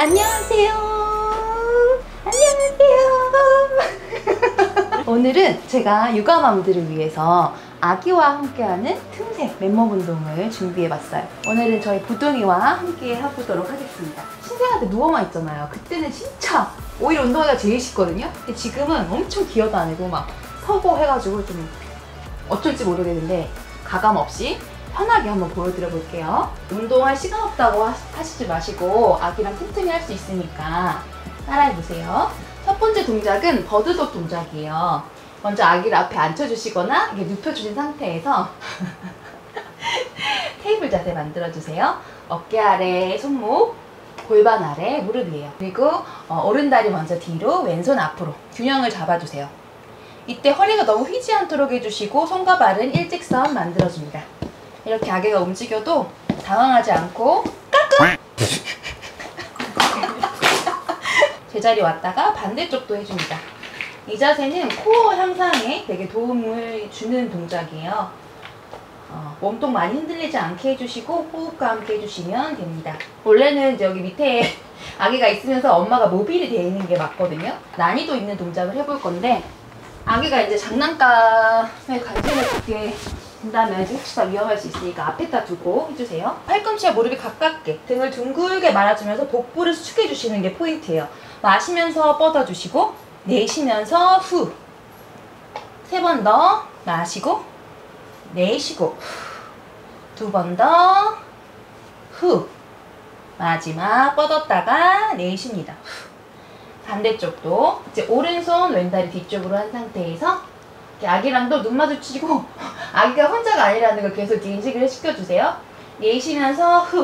안녕하세요. 안녕하세요. 오늘은 제가 육아맘들을 위해서 아기와 함께하는 틈새 맨몸 운동을 준비해봤어요. 오늘은 저희 부둥이와 함께 해보도록 하겠습니다. 신생아때 누워만 있잖아요. 그때는 진짜 오히려 운동하기가 제일 쉽거든요. 근데 지금은 엄청 기어다니고 막 서고 해가지고 좀 어쩔지 모르겠는데 가감 없이 편하게 한번 보여드려 볼게요. 운동할 시간 없다고 하시지 마시고 아기랑 틈틈이 할 수 있으니까 따라해보세요. 첫 번째 동작은 버드독 동작이에요. 먼저 아기를 앞에 앉혀주시거나 이렇게 눕혀주신 상태에서 테이블 자세 만들어주세요. 어깨 아래 손목, 골반 아래 무릎 위에요. 그리고 오른다리 먼저 뒤로, 왼손 앞으로 균형을 잡아주세요. 이때 허리가 너무 휘지 않도록 해주시고 손과 발은 일직선 만들어줍니다. 이렇게 아기가 움직여도 당황하지 않고 까꿍! 제자리 왔다가 반대쪽도 해줍니다. 이 자세는 코어 향상에 되게 도움을 주는 동작이에요. 몸통 많이 흔들리지 않게 해주시고 호흡과 함께 해주시면 됩니다. 원래는 이제 여기 밑에 아기가 있으면서 엄마가 모빌이 되어 있는 게 맞거든요. 난이도 있는 동작을 해볼 건데 아기가 이제 장난감에 관심을 갖게 된다면 혹시나 위험할 수 있으니까 앞에다 두고 해주세요. 팔꿈치와 무릎이 가깝게 등을 둥글게 말아주면서 복부를 수축해 주시는 게 포인트예요. 마시면서 뻗어주시고 내쉬면서 후. 3번 더 마시고 내쉬고 2번 더 후. 마지막 뻗었다가 내쉽니다. 반대쪽도 이제 오른손 왼다리 뒤쪽으로 한 상태에서 아기랑도 눈 마주치고 아기가 혼자가 아니라는 걸 계속 인식을 시켜주세요. 내쉬면서 후.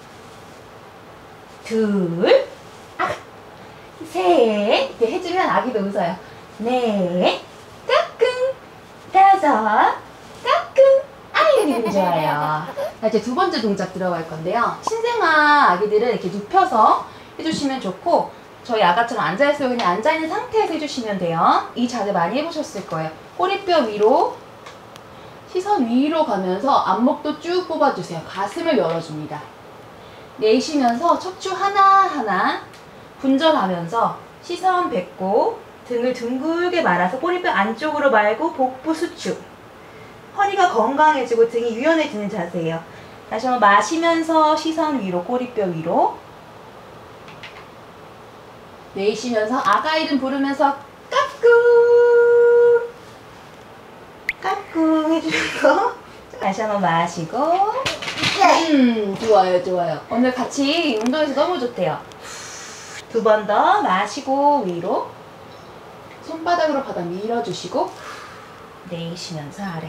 2 셋 이렇게 해주면 아기도 웃어요. 넷 까꿍 5 까꿍 아이고 기분 좋아요. 자, 이제 두 번째 동작 들어갈 건데요. 신생아 아기들은 이렇게 눕혀서 해주시면 좋고 저희 아가처럼 앉아있어요. 그냥 앉아있는 상태에서 해주시면 돼요. 이 자세 많이 해보셨을 거예요. 꼬리뼈 위로 시선 위로 가면서 안목도 쭉 뽑아주세요. 가슴을 열어줍니다. 내쉬면서 척추 하나하나 분절하면서 시선 뱉고 등을 둥글게 말아서 꼬리뼈 안쪽으로 말고 복부 수축. 허리가 건강해지고 등이 유연해지는 자세예요. 다시 한번 마시면서 시선 위로 꼬리뼈 위로 내쉬면서 아가 이름 부르면서 까꿍 까꿍 해주면서 다시 한번 마시고 좋아요 좋아요. 오늘 같이 운동해서 너무 좋대요. 2번 더 마시고 위로 손바닥으로 바닥 밀어주시고 내쉬면서 아래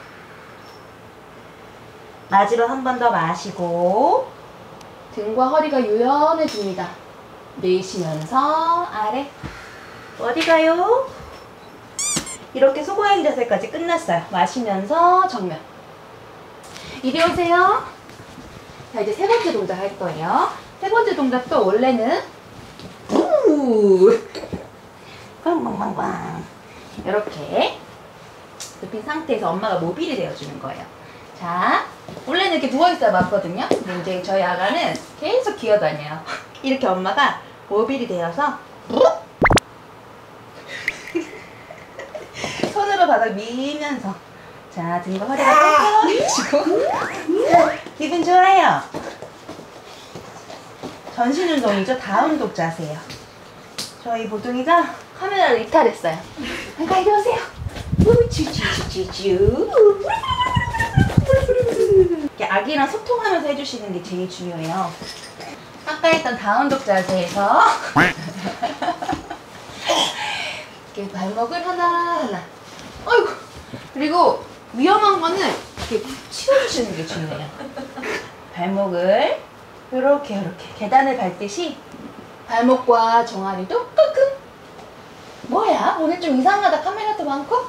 마지막 한 번 더 마시고 등과 허리가 유연해집니다. 내쉬면서 아래 어디 가요? 이렇게 소고양이 자세까지 끝났어요. 마시면서 정면 이리 오세요. 자 이제 세 번째 동작 할 거예요. 세 번째 동작도 원래는 빵빵빵빵 이렇게 눕힌 상태에서 엄마가 모빌이 되어주는 거예요. 자 원래는 이렇게 누워있어야 맞거든요. 근데 이제 저희 아가는 계속 기어다녀요. 이렇게 엄마가 모빌이 되어서 손으로 바닥 밀면서 자 등과 허리가 펴지고 기분 좋아요. 전신 운동이죠. 다운독 자세예요. 저희 보둥이가 카메라를 이탈했어요. 그러니까 이리 오세요. 우쭈쭈쭈쭈쭈 아기랑 소통하면서 해주시는 게 제일 중요해요. 아까 했던 다운독 자세에서 이렇게 발목을 하나하나 아이고 그리고 위험한 거는 이렇게 치워주시는 게 중요해요. 발목을 이렇게 계단을 밟듯이 발목과 종아리도 끄끄 뭐야 오늘 좀 이상하다 카메라도 많고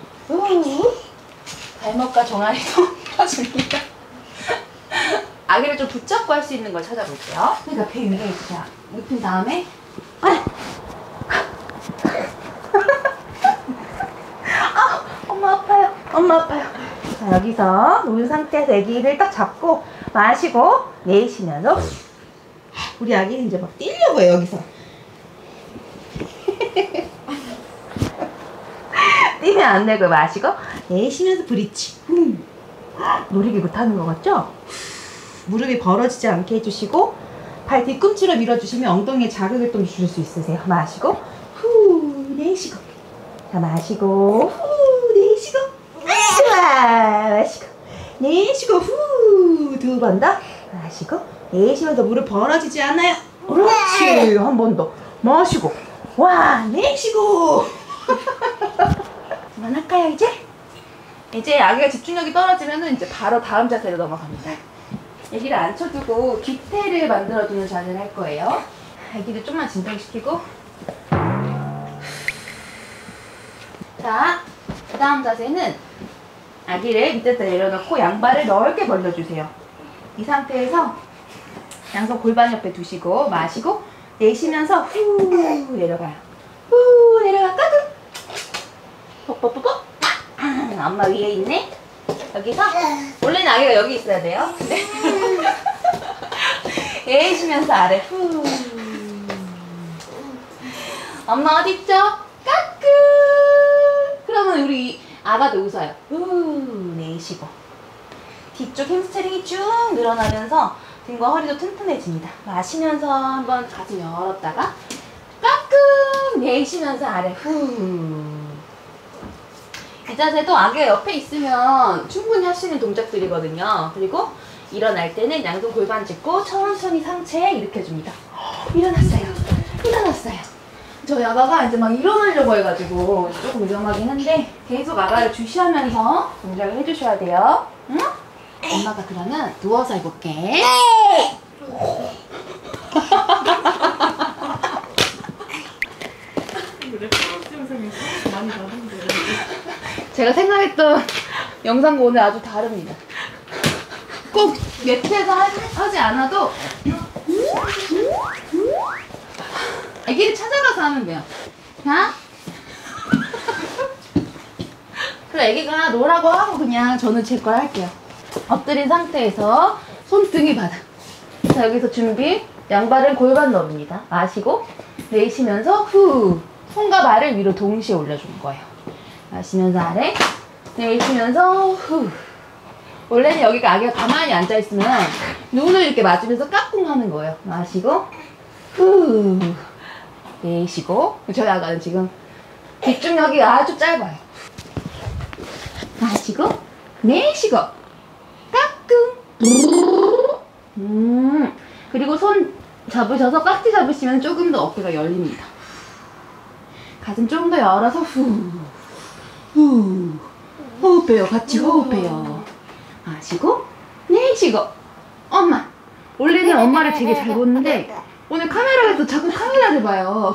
발목과 종아리도 펴줍니다. 아기를 좀 붙잡고 할 수 있는 걸 찾아볼게요. 그러니까 배 위에 이렇게 눕힌 다음에 엄마 아파요. 엄마 아파요. 자, 여기서 누운 상태에서 아기를 딱 잡고 마시고 내쉬면서 우리 아기는 이제 막 뛰려고 거예요, 여기서. 뛰면 안 되고 마시고 내쉬면서 브릿지. 놀이기구 타는 거 같죠? 무릎이 벌어지지 않게 해주시고 발 뒤꿈치로 밀어주시면 엉덩이에 자극을 좀 줄 수 있으세요. 마시고 후 내쉬고. 자, 마시고 후 내쉬고. 좋아. 마시고 내쉬고 후. 두 번 더. 마시고 내쉬면서 무릎 벌어지지 않아요. 그렇지. 한 번 더. 마시고 와 내쉬고. 그만할까요 이제? 이제 아기가 집중력이 떨어지면은 이제 바로 다음 자세로 넘어갑니다. 아기를 앉혀두고 뒤태를 만들어주는 자세를 할 거예요. 아기를 좀만 진정시키고. 자, 그 다음 자세는 아기를 밑에다 내려놓고 양발을 넓게 벌려주세요. 이 상태에서 양손 골반 옆에 두시고 마시고 내쉬면서 후 내려가요. 후 내려가. 까꿍. 뻑뻑뻑뻑. 엄마 위에 있네. 여기서 원래는 아기가 여기 있어야 돼요. 근데 내쉬면서 아래 후. 엄마 어딨죠? 까꿍. 그러면 우리 아가도 웃어요. 후 내쉬고 뒤쪽 햄스트링이 쭉 늘어나면서 등과 허리도 튼튼해집니다. 마시면서 한번 가슴 열었다가 까꿍 내쉬면서 아래 후. 이 자세도 아기가 옆에 있으면 충분히 할 수 있는 동작들이거든요. 그리고 일어날 때는 양손 골반 짚고 천천히 상체에 일으켜줍니다. 일어났어요. 일어났어요. 저희 아가가 이제 막 일어나려고 해가지고 조금 위험하긴 한데 계속 아가를 주시하면서 동작을 해주셔야 돼요. 응? 엄마가 그러면 누워서 해볼게. 레퍼런스 영상에서 많이 나던데. 제가 생각했던 영상과 오늘 아주 다릅니다. 꼭 매트에서 하지 않아도 아기를 찾아가서 하면 돼요. 자, 그럼 아기가 노라고 하고 그냥 저는 제 걸 할게요. 엎드린 상태에서 손등이 바닥. 자, 여기서 준비. 양발은 골반 너비입니다. 마시고 내쉬면서 후. 손과 발을 위로 동시에 올려주는 거예요. 마시면서 아래, 내쉬면서 후. 원래는 여기가 아기가 가만히 앉아있으면 눈을 이렇게 맞으면서 까꿍 하는 거예요. 마시고 후. 내쉬고. 저희 아가는 지금 집중력이 아주 짧아요. 마시고 내쉬고 까꿍. 그리고 손 잡으셔서 깍지 잡으시면 조금 더 어깨가 열립니다. 가슴 좀 더 열어서 후. 후. 호흡해요. 같이 호흡해요. 마시고 내쉬고. 엄마. 원래는 엄마를 되게 잘 보는데 오늘 카메라에서 자꾸 카메라를 봐요.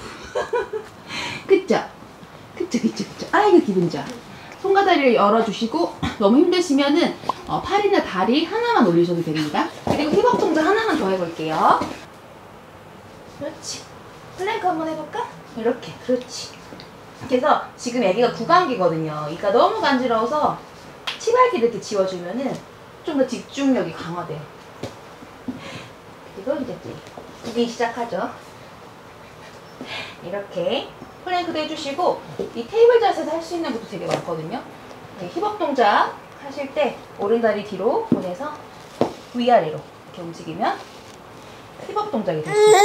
그쵸? 그쵸. 아이고 기분 좋아. 손과 다리를 열어주시고 너무 힘드시면은 팔이나 다리 하나만 올리셔도 됩니다. 그리고 힙업 동작 하나만 더 해볼게요. 그렇지. 플랭크 한번 해볼까? 이렇게. 그렇지. 그래서 지금 애기가 구강기거든요. 이가 너무 간지러워서 치발기 이렇게 지워주면은 좀 더 집중력이 강화돼요. 그리고 이제 이제 시작하죠. 이렇게 플랭크도 해주시고 이 테이블 자세에서 할 수 있는 것도 되게 많거든요. 힙업 동작 하실 때 오른다리 뒤로 보내서 위아래로 이렇게 움직이면 힙업 동작이 될 수 있고.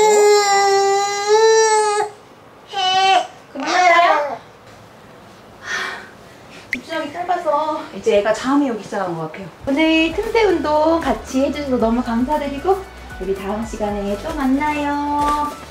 그만할까요? 집중력이 짧아서 이제 애가 잠이 오기 시작한 것 같아요. 오늘 틈새 운동 같이 해주셔서 너무 감사드리고 우리 다음 시간에 또 만나요.